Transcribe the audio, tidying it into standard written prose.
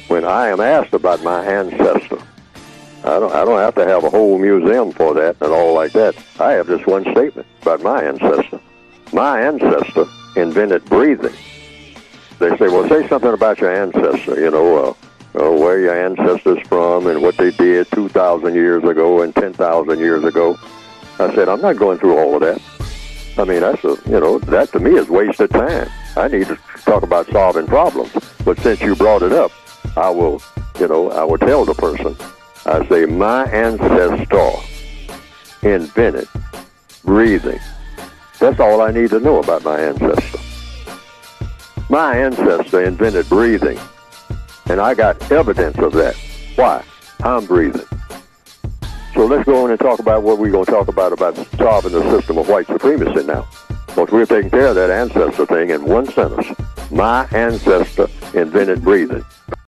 when I am asked about my ancestor, I don't have to have a whole museum for that and all like that. I have just one statement about my ancestor. My ancestor invented breathing. They say, well, say something about your ancestor, where your ancestors from and what they did 2,000 years ago and 10,000 years ago. I said, I'm not going through all of that. I mean, that to me is wasted time. I need to talk about solving problems. But since you brought it up, I will tell the person, I say, my ancestor invented breathing. That's all I need to know about my ancestor. My ancestor invented breathing, and I got evidence of that. Why? I'm breathing. So let's go on and talk about what we're going to talk about solving the system of white supremacy now. Because we're taking care of that ancestor thing in one sentence. My ancestor invented breathing.